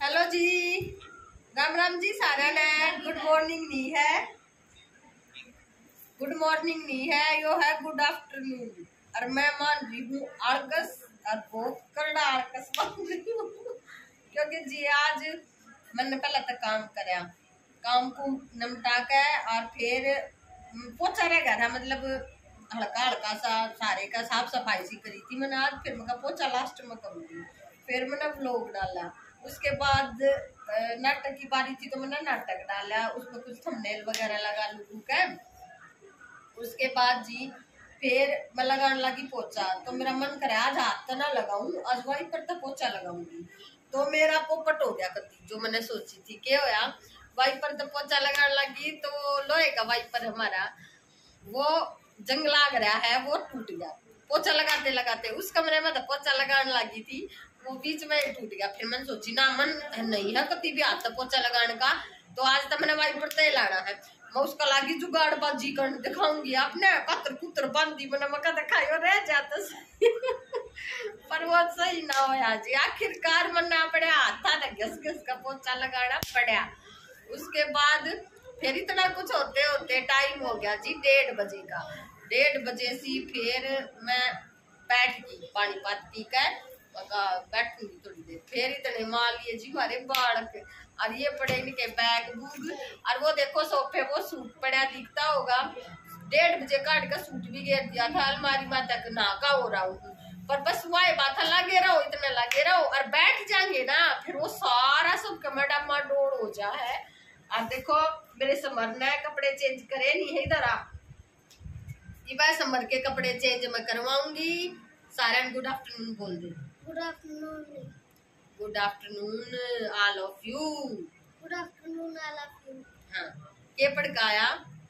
Hello जी, राम राम जी सारा ने। गुड मॉर्निंग नहीं है, गुड मॉर्निंग नहीं है, यो है गुड आफ्टरनून। और मैं मान रही हूँ आलकस और बहुत करड़ा आलकस मान रही हूँ क्योंकि जी आज मैंने पहले तक काम कराया, काम को निपटा के और फिर पोछा रह गया था, मतलब हल्का हल्का सा सारे का साफ सफाई सी करी थी मैंने आज। फिर मैं पोछा लास्ट में करूँगी, फिर मैंने व्लॉग डाला। उसके बाद नाटक की बारी थी तो मैंने नाटक डाला, उसमें कुछ थंबनेल वगैरह लगा लूँ के। उसके बाद जी फिर मैं लगाने लगी पोछा, तो मेरा मन करे आज हाथ तो ना लगाऊं, आज वही पर तो पोछा लगाऊंगी। तो मेरा पोपट हो गया कति जो मैंने सोची थी क्या होया, वाइपर तो पोछा लगाने लगी तो लोहे का वाइपर हमारा वो जंग लाग रहा है, वो टूट गया। पोछा लगाते लगाते उस कमरे में तो पोछा लगाने लगी थी, वो बीच में टूट गया। फिर मैंने सोची ना मन नहीं है कभी भी हाथ पोछा लगाने का, तो आज तो मैंने वाइपर तय लाना है। मैं उसका लागी जुगाड़ बाजी कर दिखाऊंगी, आपने कतर कुतर बांधी मैंने मका दिखाई रह जाता पर वो सही ना हो जी। आखिरकार मना पड़ा, हाथा घस घस का पोछा लगाना पड़ा। उसके बाद फिर इतना कुछ होते होते टाइम हो गया जी 1:30 बजे का। 1:30 बजे से फिर मैं बैठ गई पानी पात पी कर बैठूंगी थोड़ी देर। फिर इतने मार लिए जी हमारे बालक, और ये पड़े इनके बैग बुग, और वो देखो सोफे वो सूट पड़ा दिखता होगा। 1:30 बजे काट का सूट भी घेर दिया था अलमारी में तक, नाका हो रहा हूँ पर बस वही बात है लगे रहो, इतना लगे रहो और बैठ जाएंगे ना फिर वो सारा सब कमरा डोड़ हो जा है। और देखो मेरे समर ने कपड़े चेंज करे नहीं है इधर आ, समर के कपड़े चेंज मैं करवाऊंगी। सारा गुड आफ्टरनून बोल दे। Good afternoon. Good afternoon all of you. Good afternoon all of you. हाँ के पढ़काया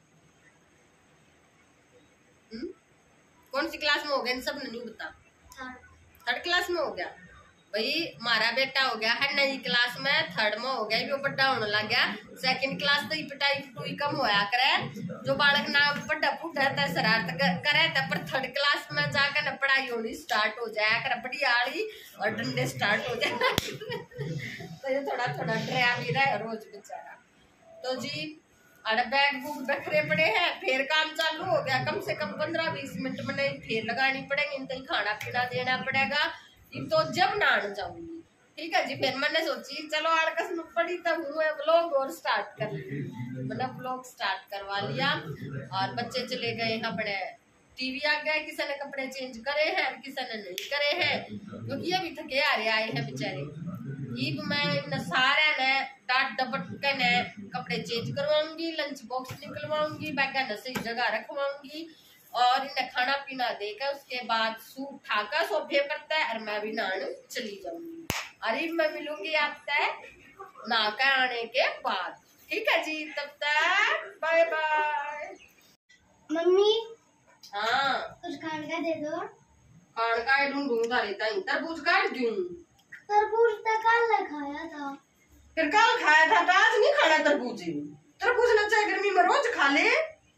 कौन सी क्लास में हो गया इन सब ने नहीं बता। थर्ड क्लास में हो गया भाई, हमारा बेटा हो गया है नई क्लास में, थर्ड में हो गया, वो बड़ा होने लग गया। सेकंड क्लास तो पिटाई फटुई कम होया करे, जो बालक ना बड़ा फुट है शरारत करे था, पर थर्ड क्लास में जाकर ना पढ़ाई होनी स्टार्ट हो जाए कर बड़ी आड़ी और डंडे स्टार्ट हो जाए तो ये थोड़ा थोड़ा डरा भी रहा रोज बेचारा। तो जी अरे बैग बुक बखरे पड़े हैं, फिर काम चालू हो गया। कम से कम 15-20 मिनट मैंने फिर लगानी पड़ेगी, इनका खाना पीना देना पड़ेगा। तो जब नहाने जाऊंगी ठीक है जी। फिर मैंने सोची चलो आड़कस में पड़ी तब व्लॉग और स्टार्ट कर, मैंने व्लॉग स्टार्ट करवा लिया। और बच्चे चले गए अपने टीवी आ गए, किसी ने कपड़े चेंज करे हैं किसी ने नहीं करे हैं, क्योंकि अभी थके हारे आए हैं बेचारे। ईब मैं इन सारे ने डाट डपट के ने कपड़े चेंज करवाऊंगी, लंच बॉक्स निकलवाऊंगी, बैग सही जगह रखवाऊंगी और इन्हें खाना पीना देकर उसके बाद सूट ठाका सोफे करता है और मैं भी नहाने चली जाऊंगी। अरे मैं मिलूंगी आपसे नहा आने के बाद, ठीक है जी। तब तक बाय बाय। मम्मी हाँ कुछ खाने का दे दो। खाने का ढूंढूंगा रहता ही, तरबूज काट दूं। तरबूज तो कल खाया था। फिर कल खाया था तो आज नहीं खाना तरबूज। तरबूज ना चाहे गर्मी में रोज खा ले,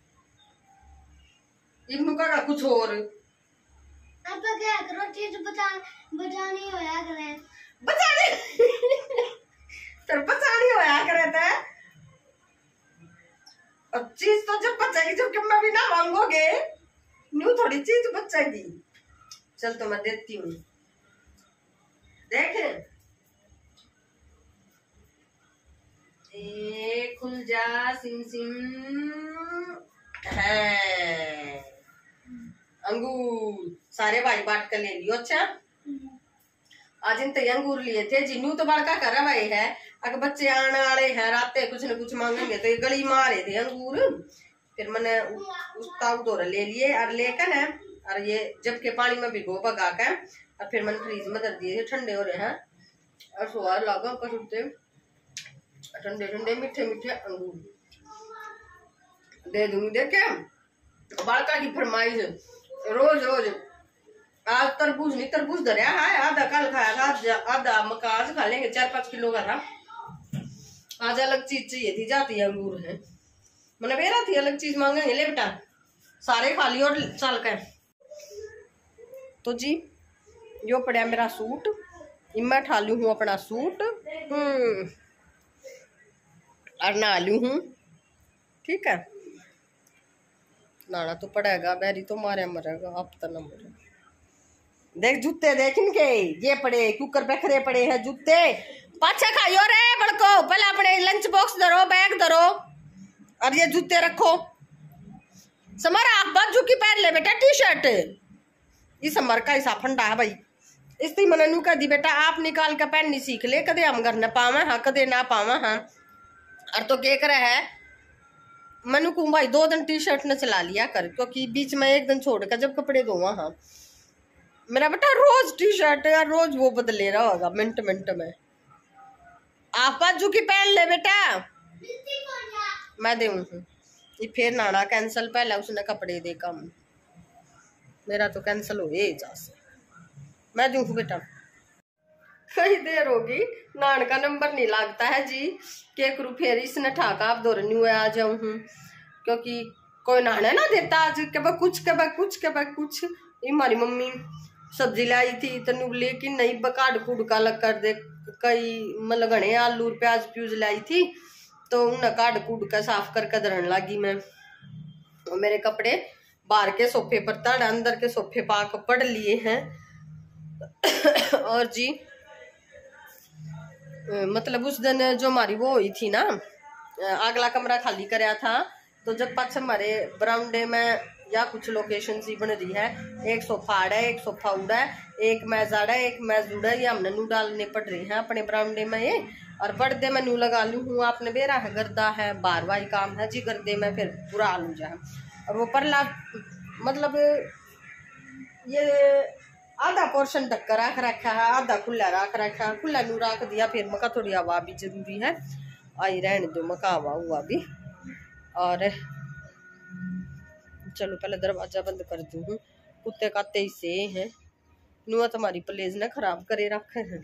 इब्नू का कुछ और। अब तो क्या करो चीज बचानी होया करे, बचाने तर बचानी होया करे था। अब चीज तो जब बचाएगी जब कि मैं भी ना मांगोगे, न्यू थोड़ी चीज बचाएगी। चल तो मैं देती हूँ, देख खुल जा सिम सिम है अंगूर सारे भाई बांट कर ले लियो। अच्छा आज इन अंगूर लिए थे जिन्नू तो बड़का कर भाई है, अगर बच्चे आने वाले हैं रात कुछ न कुछ मांगेंगे तो ये गली मारे थे अंगूर। फिर मैंने उसका उधर ले लिए और लेकर है और ये जब के पानी में भिगो भगा कर और फिर मैंने फ्रीज में कर दिए, ठंडे हो रहे हैं और स्वाद लगा कसुते ठंडे ठंडे मीठे मीठे अंगूर दे दूंगी। देखे बालका की फरमाइश रोज रोज। आज तरबूज नहीं तरबूज धरिया है, आधा कल खाया था, आधा मका आज खा लेंगे, 4-5 किलो का था। आज अलग चीज चाहिए थी, जाती है अंगूर है मैंने बेरा थी अलग चीज मांगेंगे, ले बेटा सारे खा लियो और चल कर। तो जी यो पड़ा मेरा सूट, मैं ठा लू हूँ अपना सूट और नहा लू हूँ, ठीक है। नहाना तो पड़ेगा, बैरी तो मारे मरेगा, अब तो न मरे। देख जूते देख इनके, ये पड़े कुकर पे खड़े पड़े हैं जूते। पाछा खाइयो रे बड़को, पहले अपने लंच बॉक्स धरो, बैग धरो, और ये जूते रखो। समर आप बाजू की पहन ले बेटा टी शर्ट, इस समर का हिसाब फंडा है भाई। इसलिए मैंने नू कह दी बेटा आप निकाल के पहननी सीख ले, कदे हम घर न पावे हाँ, कदे ना पावे हाँ। और तो क्या करे है, मैंने कहूँ भाई 2 दिन टी शर्ट न चला लिया कर, क्योंकि बीच में 1 दिन छोड़ कर जब कपड़े धोवा हाँ। मेरा बेटा रोज टी शर्ट या रोज वो बदले रहा होगा मिनट मिनट में। आप बाजू की पहन ले बेटा, मैं देऊँ ये फिर नाना कैंसल, पहले उसने कपड़े दे कम, मेरा तो कैंसल हो जा से, मैं दूँ बेटा। कई देर होगी, नान का नंबर नहीं लगता है जी, के करूँ फिर इसने ठाका आप दौरनी हुए आ जाऊँ हूँ, क्योंकि कोई नाना ना देता आज, कब कुछ कब कुछ कब कुछ। ये हमारी मम्मी सब्जी लाई थी तनु, लेकिन नहीं बकाड़ कुड़ का लग कर दे, कई मतलब घने आलू प्याज प्यूज लाई थी, तो उन्हें काट कूट का साफ करके धरन लगी मैं। और मेरे कपड़े बाहर के सोफे पर तड़, अंदर के सोफे पाक पड़ लिए हैं। और जी मतलब उस दिन जो हमारी वो हुई थी ना, अगला कमरा खाली कराया था, तो जब पास हमारे बरामदे में या कुछ लोकेशन सी बन रही है, एक सोफा आड़ा है, एक सोफा उड़ा है, एक मेज आड़ा है, एक मेज उड़ा है, ये हमने नू डालने पड़ रही है अपने बरामदे में ये। और बर्दे में नू लगा लू हूँ, आपने बेरा है गर्दा है, बारवाही काम है जी, गर्दे में फिर बुरा हाल हो जाए। और वो परला मतलब ये आधा पोर्शन ढक्कर रख रखा है, आधा खुला रख रखा है, खुला नू रख दिया, फिर मका थोड़ी हवा भी जरूरी है, आई रहने दो मका हवा हुआ भी। और चलो पहले दरवाजा बंद कर दूँ, कुत्ते काते ही से हैं, नुआ तुम्हारी प्लेस ने खराब करे रखे हैं।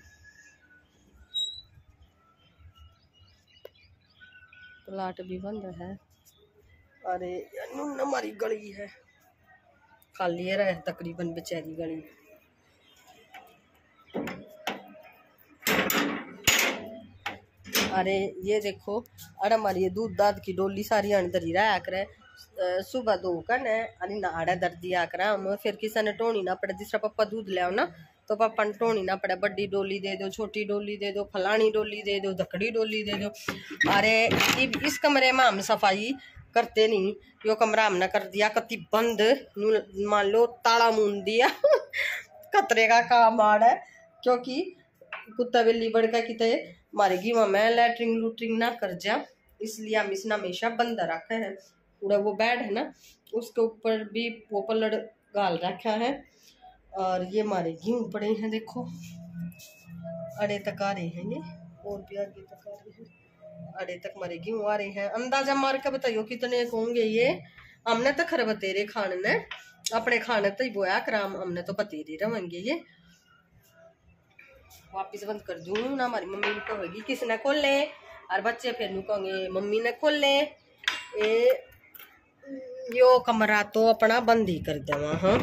प्लाट भी बंद है, अरे हमारी गली है खाली है रहे तकरीबन बेचारी गली। अरे ये देखो, अरे हमारी ये दूध दाद की डोली सारी अंदर ही रहा करे, सुबह दो कन अरे नाड़ा दर्द दिया करा हम, फिर किसी ने टोनी ना पड़े, जिस तरह पप्पा दूध ले आओ ना तो पापा ने टोनी ना पड़े, बड़ी डोली दे दो, छोटी डोली दे दो, फलानी डोली दे दो, धकड़ी डोली दे दो। अरे इस कमरे में हम सफाई करते नहीं, यो कमरा हमने कर दिया कति बंद, मान लो ताला मून दिया। खतरे का काम आ रहा है, क्योंकि कुत्ता बिल्ली बड़का कितने मारेगी वहाँ मैं लैटरिंग लूटरिंग ना कर जा, इसलिए हम इसने हमेशा बंद रखे हैं। पूरा वो बेड है ना, उसके ऊपर भी वो पलड़ गाल रखा है। और ये हमारे गेहूँ पड़े हैं देखो, अड़े तक आ रहे हैं ये, और भी आगे तक आ रहे हैं, अड़े तक हमारे गेहूँ आ रहे हैं। अंदाजा मार के बताइयो कितने होंगे ये, हमने तो खर बतेरे खाने ने, अपने खाने तो ही बोया कराम, हमने तो बतेरे रहेंगे ये। वापिस बंद कर दूँ ना, हमारी मम्मी कहेगी किसने खोल ले, और बच्चे फिर नू कहेंगे मम्मी ने खोल ले। यो कमरा तो अपना बंद ही कर देवा हाँ।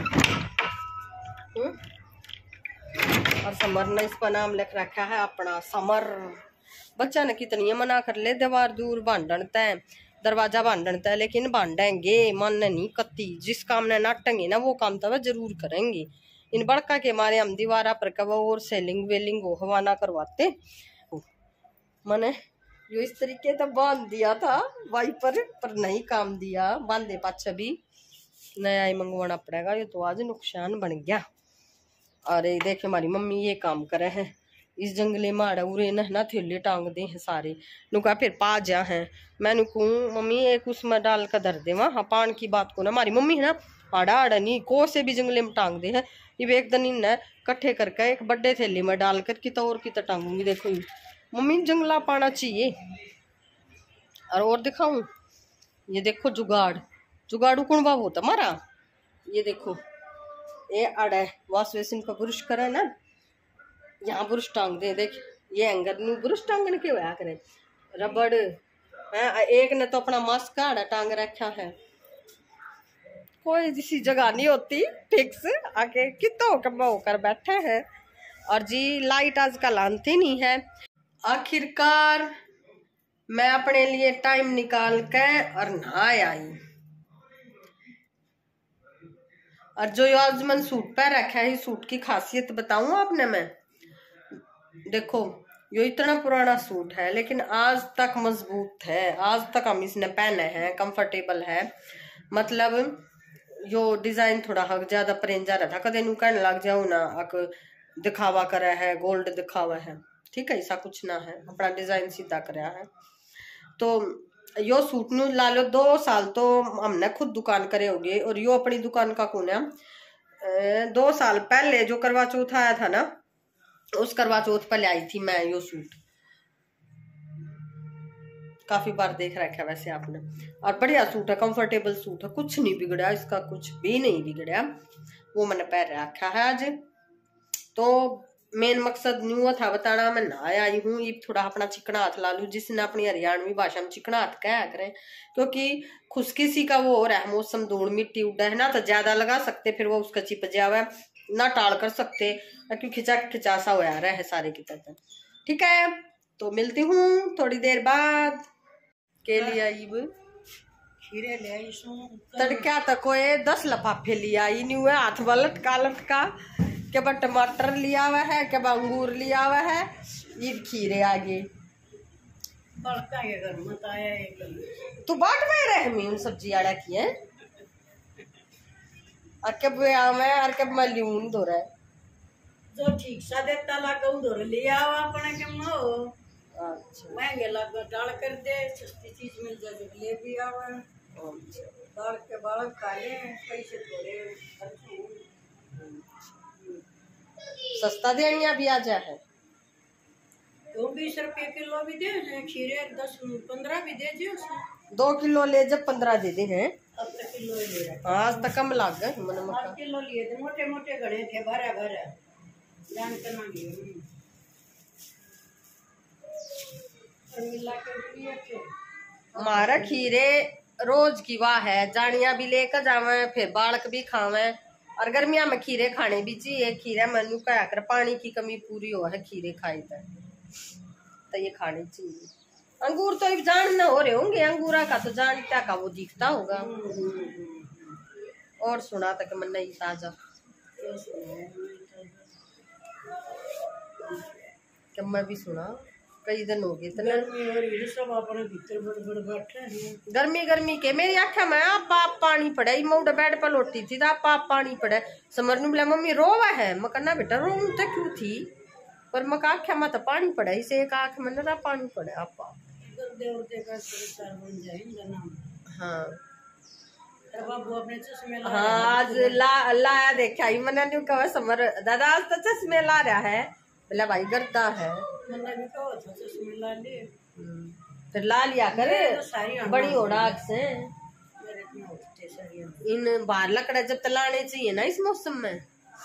और समर ने इसका नाम लिख रखा है अपना समर। बच्चा ने कितनी मना कर ले, दीवार दूर बांधता है, दरवाजा बांधता है, लेकिन बांधेंगे मन नहीं कत्ती, जिस काम ने नाटेंगे ना वो काम तो वह जरूर करेंगे। इन बड़का के मारे हम दीवारा पर कब और सेलिंग वेलिंग हो हवा ना करवाते। मैंने जो इस तरीके तो बांध दिया था वाइपर पर नहीं काम दिया, बांधे पाछा भी नया ही मंगवाना पड़ेगा, ये तो आज नुकसान बन गया। अरे देखे हमारी मम्मी ये काम करे हैं, इस जंगले माड़ा उरे ना थैले टांग दे हैं सारे, नुका फिर पा जा हैं। मैंने कहूँ मम्मी एक उसमें डाल कर धर दे वहाँ, पान की बात को ना हमारी मम्मी है ना आड़ा आड़ा नहीं को से भी जंगले में टांग दे है। ये एक दिन इन इकट्ठे करके एक बड़े थैले में डाल कर कितना और कितना टांगूंगी। देखो मम्मी जंगला पाना चाहिए। और दिखाऊं, ये देखो जुगाड़, जुगाड़ू कौन बाबू होता हमारा, ये देखो ये अड़ा वॉश बेसिन का ब्रश करे ना, यहाँ ब्रश टांग दे, देख ये एंगर न्यू ब्रश टांगने के होया करे, रबड़ है। एक ने तो अपना मास्क का अड़ा टांग रखा है, कोई किसी जगह नहीं होती फिक्स, आके कितो कब होकर बैठे हैं। और जी लाइट आजकल आती नहीं है, आखिरकार मैं अपने लिए टाइम निकाल के और नहा आई। और जो आज मैंने सूट पहन रखा है, सूट की खासियत बताऊं आपने मैं। देखो ये इतना पुराना सूट है लेकिन आज तक मजबूत है, आज तक हम इसने पहने हैं, कंफर्टेबल है। मतलब यो डिजाइन थोड़ा हक ज्यादा परेंजा रहा था, कदे नू कहने लग जाऊ ना अक दिखावा करा है, गोल्ड दिखावा है, ठीक है, ऐसा कुछ ना है, अपना डिजाइन सीधा कराया है। तो यो सूट नू ला लो 2 साल तो हमने खुद दुकान करे होगे, और यो अपनी दुकान का कौन है 2 साल पहले जो करवा चौथ आया था ना, उस करवा चौथ पर आई थी मैं यो सूट। काफी बार देख रखा है वैसे आपने, और बढ़िया सूट है, कंफर्टेबल सूट है, कुछ नहीं बिगड़ा इसका, कुछ भी नहीं बिगड़ा। वो मैंने पहन रखा है आज। तो मेन मकसद न्यू था बताना, मैं ना आई हूँ ये थोड़ा अपना चिकना हाथ ला लू, जिसने अपनी हरियाणवी भाषा में चिकना हाथ कहा करें, क्योंकि खुशकिसी का वो हो रहा है मौसम, धूल मिट्टी उड़ा है ना, तो ज्यादा लगा सकते फिर वो उसका चिप जावा, ना टाल कर सकते, क्योंकि खिंचा खिंचा सा हो रहा है सारे की तरह। ठीक है, तो मिलती हूँ थोड़ी देर बाद। के लिए आई खीरे ले आई तड़का तक 10 लफाफे लिया आई न्यू है, हाथ वाला लटका के बा टमाटर लिया हुआ है, के बा अंगूर लिया हुआ है, ये खीरे आगे बड़का ये घर मत आया एक तू बाट में रह उन सब्जी आड़ा की है अरकब आम है, अरकब मैं ल्यून दो रहा है जो ठीक सा देता लगा उधर ले आओ अपने के मो। अच्छा महंगे लगा डाल कर दे, सस्ती चीज मिल जाए ले भी आवे, दाल के बालक खा ले, पैसे थोड़े सस्ता देनिया भी आ जा है, तो 20 रुपये किलो भी दे, खीरे 10-15 भी दे दियो। 2 किलो ले जब 15 दे दे हैं, अब तक किलो ही ले रहा आज तक कम लग गए मन 8 किलो लिए थे, मोटे मोटे घड़े थे, भरा भरा जान के ना लिए मिला के लिए थे। हमारा खीरे रोज की वाह है, जानिया भी लेकर जावे, फिर बालक भी खावे, और गर्मिया में खीरे खाने भी चाहिए। खीरे मनु कहा कर पानी की कमी पूरी हो है, खीरे खाए तो ये खाने चाहिए। अंगूर तो जान न हो रहे होंगे, अंगूरा का तो जान क्या का वो दिखता होगा। और सुना तक मन नहीं ताजा कि मैं भी सुना कई दिन हो गए सब अपने भीतर बड़ बैठे हैं। गर्मी के मेरी आख्या में आप पानी पड़े, मैं बेड पर लोटी थी, आप पानी पड़े, समर ने बोला मम्मी रोवा है, मैं कहना बेटा रो तो क्यों थी, पर मैं आख्या में तो पानी पड़े, इसे एक आंख में ना पानी पड़े आप। हाँ बाबू अपने चश्मे हाँ आज लाया देखा ही मैंने न्यू कहा समर दादा आज तो चश्मे ला रहा है, बोला भाई करता है, फिर ला लिया करे बड़ी उड़ाक से। इन बाहर लकड़ा जब तलाने चाहिए ना इस मौसम में,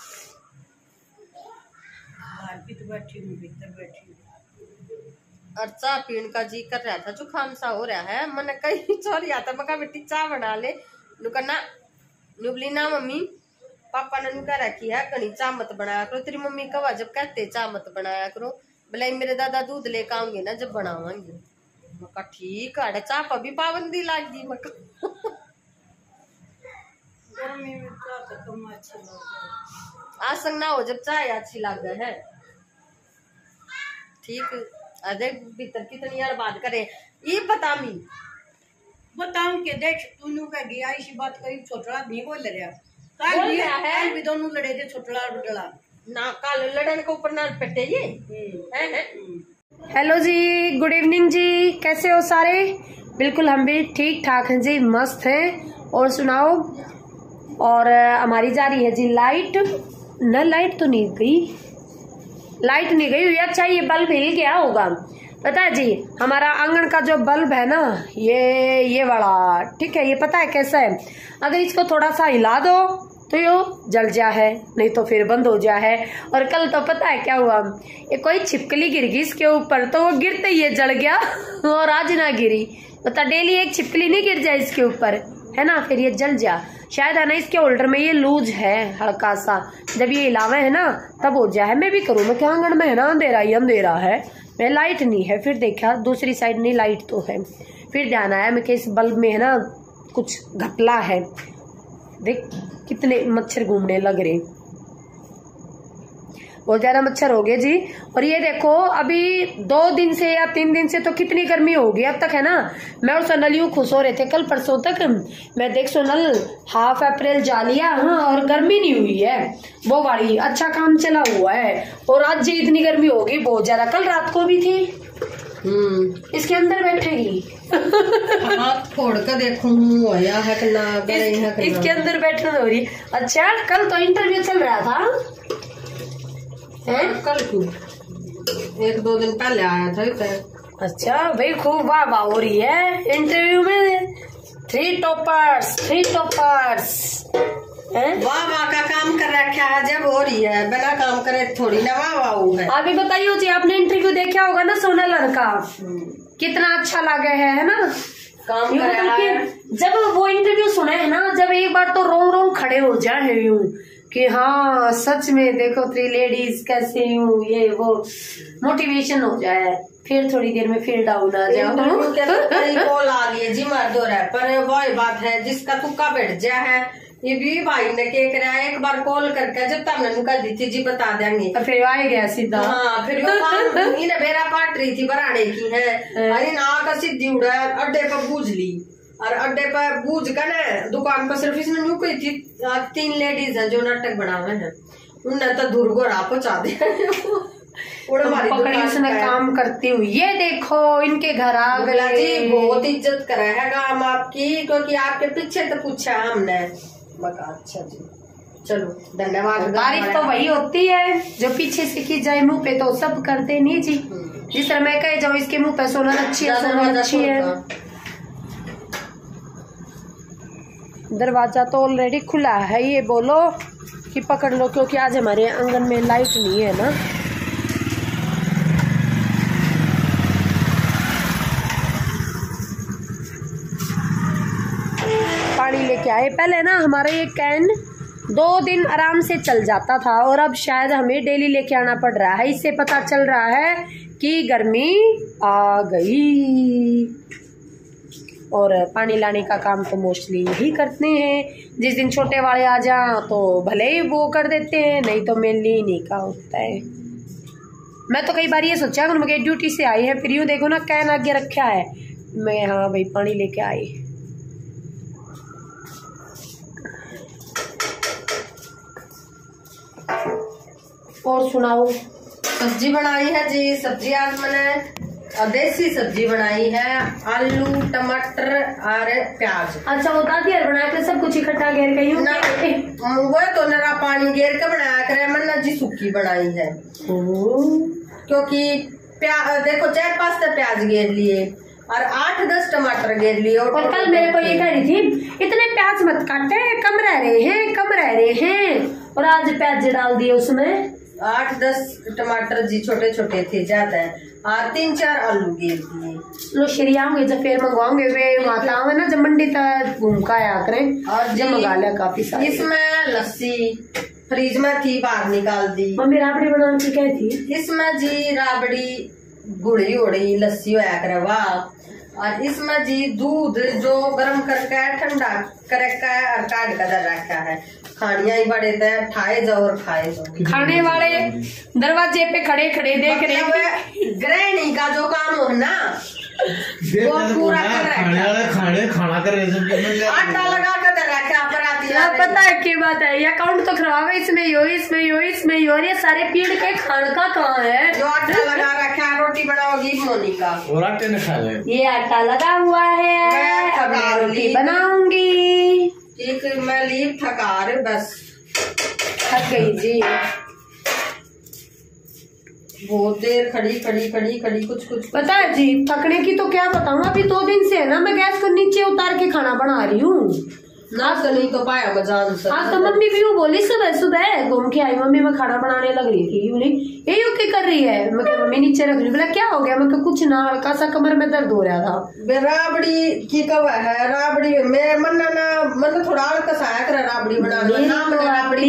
बाहर भी तो बैठी हूँ, भीतर बैठी हूँ। और चाह पीने का जी कर रहा था, जुकाम सा हो रहा है, मैंने कहीं छोड़ आता, मैं कहा बेटी चाह बना ले, नुकना नुबली ना मम्मी पापा ने नुका रखी है कहीं चाह मत बनाया करो, तेरी मम्मी कवा जब कहते चाह मत बनाया करो, भले मेरे दादा दूध लेकर आऊंगे ना जब बनावांगे। मैं कहा ठीक है, चाह पर भी पाबंदी लाग दी। मैं गर्मी में चाह तो कम अच्छी लगती, आसंग ना हो जब चाय अच्छी लग गए है। ठीक अरे भीतर कितनी यार बात करे ये बता मी बताऊं के देख तू का गया इसी बात करी, छोटड़ा नहीं बोल रहा कल भी दोनों लड़े थे, छोटड़ा और बड़ा ना कल लड़न के ऊपर ना पेटे ये है। हेलो जी, गुड इवनिंग जी, कैसे हो सारे? बिल्कुल हम भी ठीक ठाक हैं जी, मस्त हैं। और सुनाओ, और हमारी जा रही है जी लाइट, न लाइट तो नहीं गई, लाइट नहीं गई हुई। अच्छा ये बल्ब हिल गया होगा, पता है जी हमारा आंगन का जो बल्ब है ना ये वाला, ठीक है, ये पता है कैसा है, अगर इसको थोड़ा सा हिला दो तो यो जल जा है, नहीं तो फिर बंद हो जा है। और कल तो पता है क्या हुआ, ये कोई छिपकली गिर गई इसके ऊपर, तो वो गिरते ही ये जल गया और आज ना गिरी। बता डेली एक छिपकली नहीं गिर जाए इसके ऊपर, है ना, फिर ये जल जा। शायद है ना इसके होल्डर में ये लूज है हल्का सा, जब ये हिलावे है ना तब हो जाए। मैं भी करूँ, मैं क्या आंगन में है ना अंधेरा ही अंधेरा है, मैं लाइट नहीं है, फिर देखा दूसरी साइड नहीं लाइट तो है, फिर ध्यान आया मैं कि इस बल्ब में है ना कुछ घपला है। देख कितने मच्छर घूमने लग रहे, बहुत ज्यादा मच्छर हो गए जी। और ये देखो अभी 2 दिन से या 3 दिन से तो कितनी गर्मी होगी अब तक है ना। मैं और सोनल यूं खुश हो रहे थे कल परसों तक, मैं देख सोनल हाफ अप्रैल जा लिया हाँ, और गर्मी नहीं हुई है, वो वाली अच्छा काम चला हुआ है। और आज जी इतनी गर्मी होगी बहुत ज्यादा, कल रात को भी थी। इसके अंदर बैठेगी हाथ फोड़ कर देखूं है कि ना इसके अंदर बैठने हो रही। अच्छा कल तो इंटरव्यू चल रहा था है? कल क्यों 1-2 दिन पहले आया था इधर। अच्छा भाई खूब वाह वाह हो रही है इंटरव्यू में। 3 टॉपर्स वाह वाह का काम कर रखा है, जब हो रही है बिना काम करे थोड़ी ना वाह वाह है। अभी बताइए जी आपने इंटरव्यू देखा होगा ना सोनल का, कितना अच्छा लगा है ना काम कर रहा है। जब वो इंटरव्यू सुने है ना, जब एक बार तो रोंग खड़े हो जाए यूं कि हाँ सच में देखो 3 लेडीज कैसे यूं, ये वो मोटिवेशन हो जाए, फिर थोड़ी देर में फिर डाउन आ जाओ। कॉल आ गई जी मर्द हो रहा है, पर वही बात है जिसका तुक्का बैठ जा है। ये भी भाई ने क्या करा, एक बार कॉल करके जब तक मैंने कह दी थी जी बता देंगे, फिर आ गया सीधा। हाँ फिर वो काम इन्हें बेरा काट रही थी बराड़े की है, अरे ना का सीधी उड़ा अड्डे पर बूझ ली, और अड्डे पर बूझ कर ना दुकान पर सिर्फ इसने न्यू कही थी 3 लेडीज है जो नाटक बनावे हैं, उन्हें तो दूर को राह पहुंचा दिया। पकड़ी उसने काम करती हुई। ये देखो इनके घर आ गए जी, बहुत इज्जत करा है काम आपकी, क्योंकि आपके पीछे तो पूछा हमने। अच्छा जी चलो धन्यवाद। तारीफ तो वही होती है जो पीछे से की जाए, मुंह पे तो सब करते नहीं जी। जिस तरह मैं कह जाऊँ इसके मुंह पे सोनल अच्छी है, सोनल अच्छी है। दरवाजा तो ऑलरेडी खुला है, ये बोलो कि पकड़ लो, क्योंकि आज हमारे आंगन में लाइट नहीं है ना। पानी लेके आए। पहले ना हमारा ये कैन 2 दिन आराम से चल जाता था, और अब शायद हमें डेली लेके आना पड़ रहा है। इससे पता चल रहा है कि गर्मी आ गई। और पानी लाने का काम तो मोस्टली यही करते हैं, जिस दिन छोटे वाले आ जाए तो भले ही वो कर देते हैं, नहीं तो मेनली इन्हीं का होता है। मैं तो कई बार ये सोचा मुझे ड्यूटी से आई है, फिर यूँ देखो ना कैन आगे रखा है, मैं हाँ भाई पानी लेके आई। और सुनाओ। सब्जी बनाई है जी, सब्जी आज मैंने देसी सब्जी बनाई है, आलू टमाटर और प्याज। अच्छा वो दादी यार बनाया कर सब कुछ इकट्ठा घेर के यूं वो तो नरा पानी घेर के बनाया करे, मैंने जी सूखी बनाई है क्योंकि देखो 4-5 प्याज घेर लिए और 8-10 टमाटर घेर लिए। और कल मेरे को ये कह रही थी इतने प्याज मत काटे, कम रह रहे हैं, और आज प्याज डाल दिए उसमें। 8-10 टमाटर जी छोटे छोटे थे ज्यादा, और 3-4 आलू घेर दिए। लो शरियाओंगे जब फिर मंगवाओगे वे माता है ना, जब मंडी तक घूम का आया करें, और जब मंगा लिया काफी सारी। इसमें लस्सी फ्रिज में थी, बाहर निकाल दी। मम्मी राबड़ी बनाने की क्या थी? इसमें जी राबड़ी गुड़ी उड़ी लस्सी होया करे वाह, और इसमें जी दूध जो गर्म करके ठंडा करके और काट कर रखा है। खानिया ही बड़े थे, ठाए जाओ और खाए जाओ। खाने वाले दरवाजे पे खड़े खड़े देख रहे, गृहिणी का जो काम हो ना वो पूरा कर खाना कर आटा लगा कर रखा पर आती है। पता है क्या बात है, ये अकाउंट तो खराब है, इसमें यो और ये सारे पीड़ के खान का कहाँ है? जो आटा लगा रखा है, रोटी बनाओगी मोनिका और आटे ने खा ले। ये आटा लगा हुआ है, रोटी बनाऊंगी। ठीक मैं लीव थकार बस थक गई जी, बहुत देर खड़ी कुछ पता है जी। थकने की तो क्या बताऊँ, अभी 2 दिन से है ना मैं गैस को नीचे उतार के खाना बना रही हूँ ना, तो नहीं तो पाया मजान से। आज तो मम्मी भी यूँ बोली, सुबह घूम के आई मम्मी, मैं खाना बनाने लग रही थी, यूँ नहीं ये यूँ क्या कर रही है? मैं क्या मम्मी नीचे रख रही, बोला क्या हो गया? मैं कुछ ना, हल्का सा कमर में दर्द हो रहा था। राबड़ी की कब है राबड़ी में मन थोड़ा हल्का सा आया कर राबड़ी बनाने,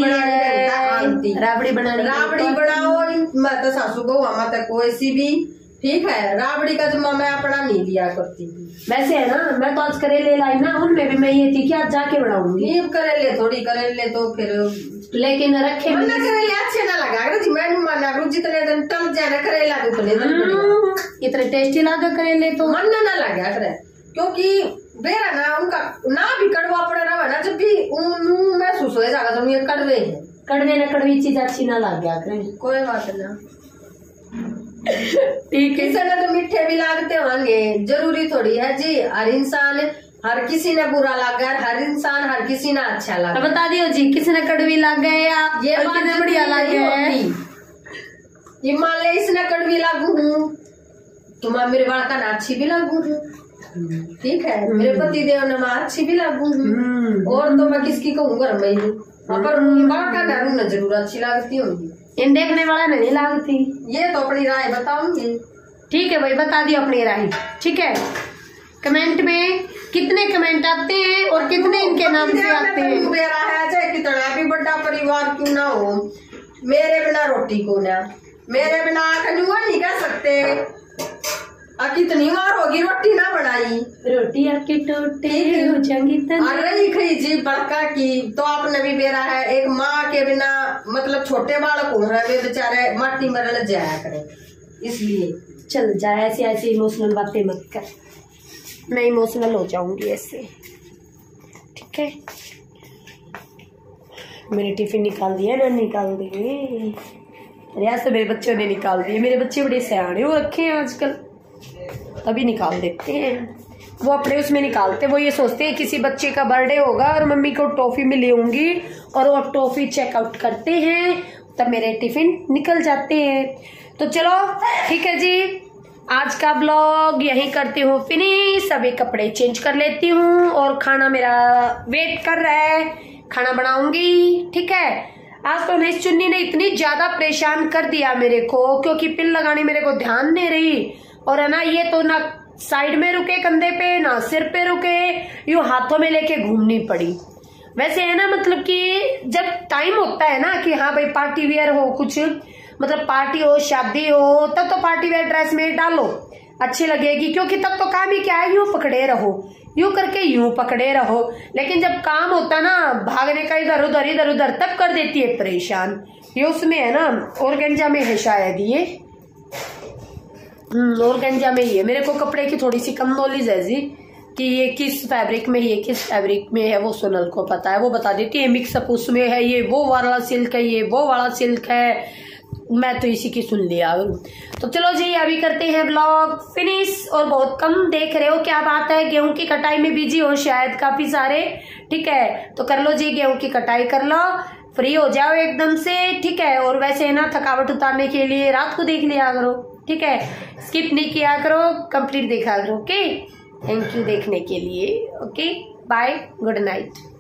राबड़ी बनाओ। मैं तो सासू को मत कोई सी भी ठीक है, राबड़ी का जुम्मा मैं अपना नहीं लिया करती। वैसे है ना, मैं तो आज करेले लाई ना, उनमें भी मैं ये थी कि आज जाके बनाऊंगी। नींब करेले थोड़ी करेले तो फिर लेकिन रखे मन करेले अच्छे ना लगा कर जी, मैं नहीं माना करूँ जितने दिन टम जाना करेला उतने दिन इतने टेस्टी लगा करेले तो मन ना लगा करे, क्योंकि बेरा ना उनका ना भी कड़वा पड़ा रहा है ना, जब भी महसूस हो जाएगा तो ये कड़वे हैं। कड़वे न कड़वी चीज अच्छी ना लग गया करे, कोई बात ना, ठीक है। किसी ने तो मीठे भी लागते होंगे, जरूरी थोड़ी है जी हर इंसान, हर किसी ने बुरा लगा, हर इंसान हर किसी ने अच्छा लगा। बता दियो जी, किसी ने कड़वी लग गए या ये किसी बढ़िया लग गए। ये मान ले इसने कड़वी लागू हूँ तो मैं मेरे बाल का ना अच्छी भी लागू हूँ, ठीक है, मेरे पति देव ने मैं अच्छी भी लागू हूँ, और तो मैं किसकी कहूँ घर में ही, पर बाल का ना जरूर अच्छी लगती होंगी, इन देखने वाला नहीं लागती। ये तो अपनी राय बताऊंगी। ठीक है भाई, बता दियो अपनी राय, ठीक है। कमेंट में कितने कमेंट आते हैं और कितने इनके नाम से आते हैं। मेरा है चाहे कितना भी बड़ा परिवार क्यों ना हो, मेरे बिना रोटी को ना, मेरे बिना खनुआ नहीं कर सकते, कितनी बार होगी रोटी ना बनाई, रोटी आपकी टूटे हो जाएंगी रही खई जी बड़का की, तो आपने भी बेरा है, एक माँ के बिना मतलब छोटे बालक हो रहे वे बेचारे माटी में रल जाया करे, इसलिए चल जाए। ऐसी ऐसी इमोशनल बातें मत कर, मैं इमोशनल हो जाऊंगी ऐसे, ठीक है। मेरे टिफिन निकाल दिया ना, निकाल दिए, अरे आज तो मेरे बच्चों ने निकाल दिए, मेरे बच्चे बड़े सयाने हो रखे हैं आजकल, अभी निकाल देते हैं। वो अपने उसमें निकालते, वो ये सोचते हैं किसी बच्चे का बर्थडे होगा और मम्मी को टॉफी मिली होंगी, और वो टॉफी चेकआउट करते हैं, तब मेरे टिफिन निकल जाते हैं। तो चलो ठीक है जी, आज का ब्लॉग यहीं करती हूँ फिनिश, सभी कपड़े चेंज कर लेती हूँ, और खाना मेरा वेट कर रहा है, खाना बनाऊंगी, ठीक है। आज तो नहीं, चुन्नी ने इतनी ज्यादा परेशान कर दिया मेरे को, क्योंकि पिन लगाने मेरे को ध्यान नहीं रही, और है ना ये तो ना साइड में रुके कंधे पे, ना सिर पे रुके, यूं हाथों में लेके घूमनी पड़ी। वैसे है ना, मतलब कि जब टाइम होता है ना कि हाँ भाई पार्टी वेयर हो, कुछ मतलब पार्टी हो, शादी हो, तब तो पार्टी वेयर ड्रेस में डालो, अच्छी लगेगी, क्योंकि तब तो काम ही क्या है, यूं पकड़े रहो, यूं करके यूं पकड़े रहो। लेकिन जब काम होता ना भागने का इधर उधर, तब कर देती है परेशान। ये उसमें है ना, ऑर्गेन्जा में है शायद ये, ऑर्गेन्जा में ही है। मेरे को कपड़े की थोड़ी सी कम नॉलेज है जी, कि ये किस फैब्रिक में, ये किस फैब्रिक में है, वो सोनल को पता है, वो बता देती है। मिक्सअप उसमें है, ये वो वाला सिल्क है, ये वो वाला सिल्क है, मैं तो इसी की सुन लिया। तो चलो जी, अभी करते हैं ब्लॉग फिनिश, और बहुत कम देख रहे हो, क्या बात है, गेहूं की कटाई में बिजी हो शायद काफी सारे, ठीक है, तो कर लो जी, गेहूं की कटाई कर लो, फ्री हो जाओ एकदम से, ठीक है। और वैसे है ना, थकावट उतारने के लिए रात को देख लिया करो, ठीक है, स्किप नहीं किया करो, कंप्लीट देखा करो, ओके। थैंक यू देखने के लिए, ओके, बाय, गुड नाइट।